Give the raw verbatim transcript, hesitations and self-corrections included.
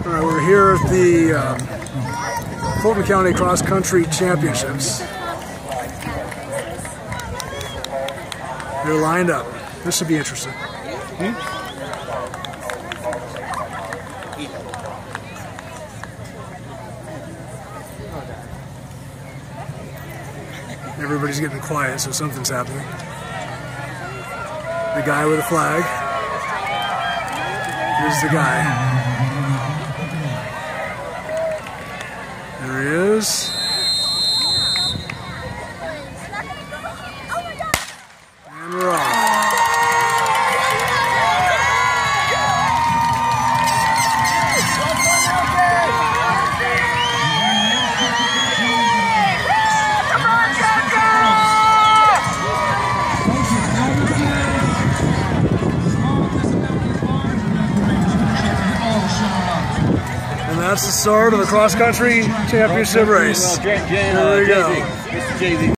All right, we're here at the um, Fulton County Cross Country Championships. They're lined up. This should be interesting. Hmm? Everybody's getting quiet, so something's happening. The guy with the flag. Here's the guy. There he is. And we're off. And that's the start of the cross-country championship race. Here we go.